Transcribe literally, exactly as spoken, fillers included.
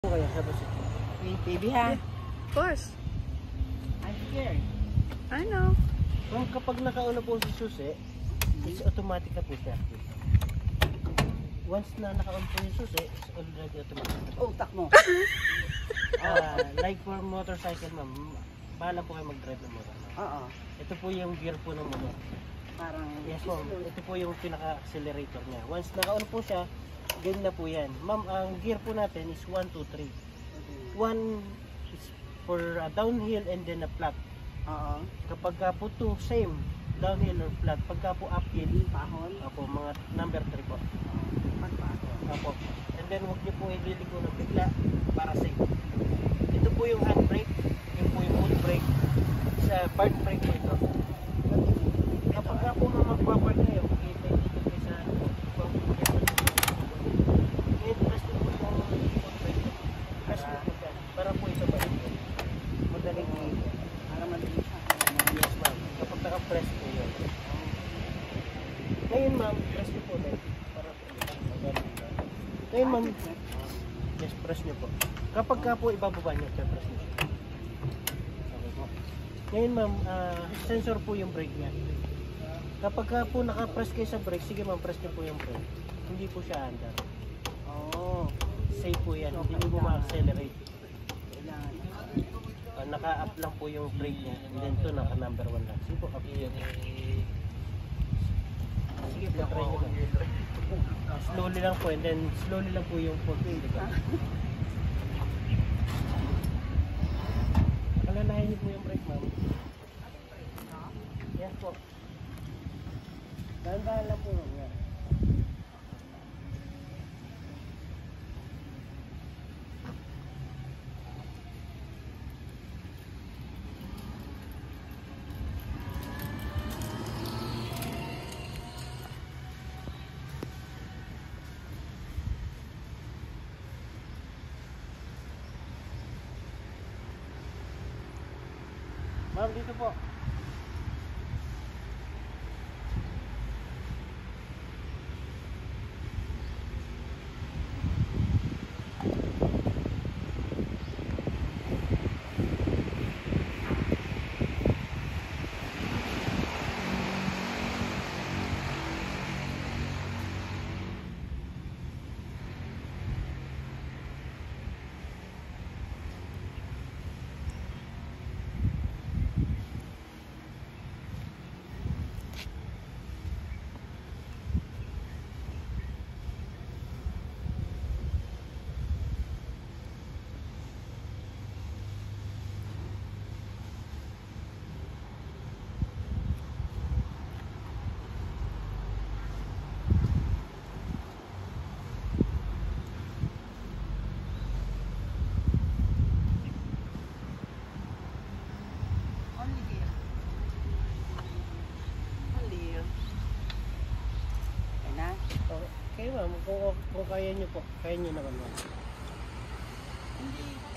Kaya sa bus. Wait, baby ha? Of course. I'm scared. I know. Kung kapag nakauna po si susi, it's automatic na po siya. Once na nakauna po yung susi, it's already automatic na po. Utak mo. Ah, like for motorcycle ma'am, bahala po kayo mag-drive ng motor. Oo. Ito po yung gear po ng motor. Parang Yes ma'am, ito po yung pinaka-accelerator niya. Once nakauna po siya, ganyan na po yan. Ma'am, ang gear po natin is one, two, three. one is for uh, downhill and then a flat. Oo. Kapag uh, po two, same, downhill or flat. Pagka po uphill, Pahon. Apo, mga number three po. Pagpahon. Apo. And then huwag niyo po ililiko ng bigla para safe. Ito po yung handbrake, yun po yung foot brake. Sa park brake po ito. Kapag ka po magpapark kayo, ikot kayo sa ngayon, press nyo po yung foot brake. Press nyo po siya. Para po ito ba? Madaling ikot. Para malinis siya. Yes ma'am. Kapag naka-press po yun. Ngayon ma'am, press nyo po ulit. Para po ngayon ma'am, yes, press nyo po. Kapag ka po ibababa nyo, siya press nyo. Okay po. Ngayon ma'am, uh, sensor po yung brake niya. Kapag ka po naka-press kayo sa brake, sige ma'am, press nyo po yung brake. Hindi po siya under. Oo. Safe po yan, hindi nyo po ma-accelerate. Kailangan. Uh, naka-up lang po yung brake niya. And then ito, naka-number one lang. Sige po, up yun. Sige po, try nyo lang. Slowly lang po, and then slowly lang po yung foot. Diba? Alalahin niyo po yung brake, ma'am. Yan po. Dahan-dahan lang po. Yan. Ma'am, dito po. Okay ma'am, kung, kung kaya nyo po, kaya nyo naman ma'am. Hindi.